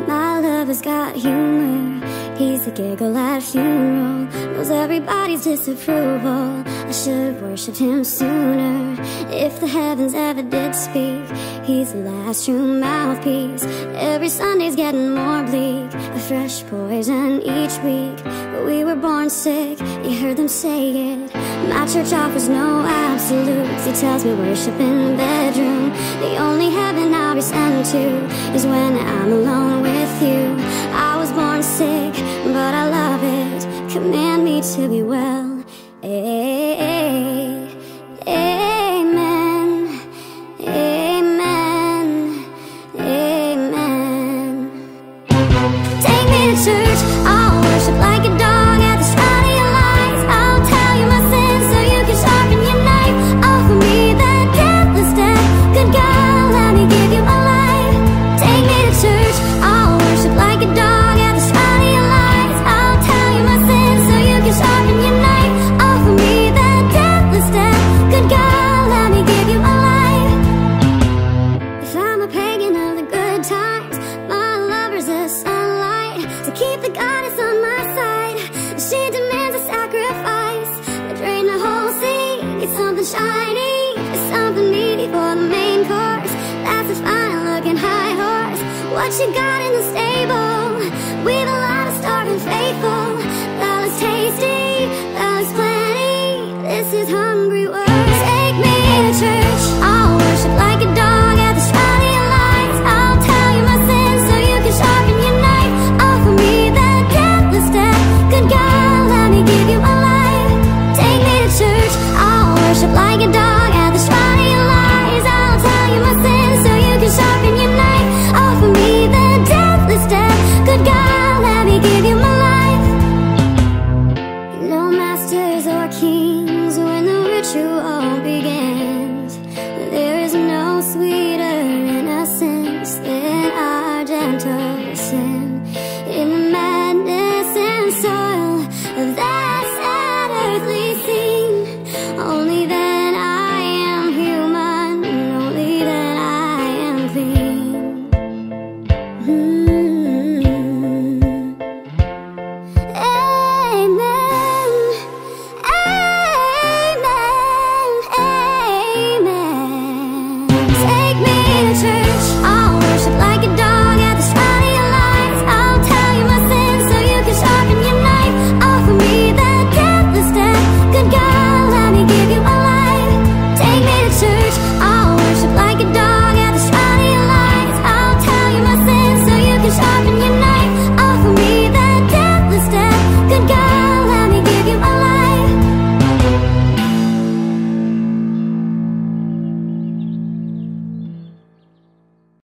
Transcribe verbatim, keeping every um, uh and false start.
My lover's got humor, he's a giggle at a funeral, knows everybody's disapproval. I should've worshipped him sooner. If the heavens ever did speak, he's the last true mouthpiece. Every Sunday's getting more bleak, a fresh poison each week. But we were born sick, you heard them say it. My church offers no absolutes. He tells me worship in the bedroom. The only heaven I'll be sent to is when I'm alone with you. I was born sick, but I love it. Command me to be well. Amen. Amen. Amen. Take me to church, I'll worship like a dog at the shrine of your lights. I'll tell you my sins so you can sharpen your knife. Offer me that deathless death. Good God, let me give you my life. Take me to church, I'll worship like a dog at the shrine of your lights. I'll tell you my sins so you can sharpen your knife. Offer me that deathless death. Good God, let me give you my life. If I'm a pagan of the good times, my lover's a sunlight to keep the goddess on my side. She demands a sacrifice. I drain the whole sea, get something shiny, get something meaty for the main course. That's a fine looking high horse. What you got in the stable? We've a lot of starving faithful. That looks tasty, that looks plenty. This is hungry work. Take me to church, I'll worship like a dog at the shrine of your lights. I'll tell you my sins so you can sharpen your knife. Offer me that deathless death. Good God, let me give you my life. Take me to church, I'll worship like a dog at the shrine of your lights. I'll tell you my sins so you can sharpen your knife. Offer me that deathless death. Good God, let me give you my life. No masters or kings when the ritual begins. There is no sweeter innocence than our gentle sin. In the madness and soil of that sad earthly scene, only then I am human, only then I am clean. Mm.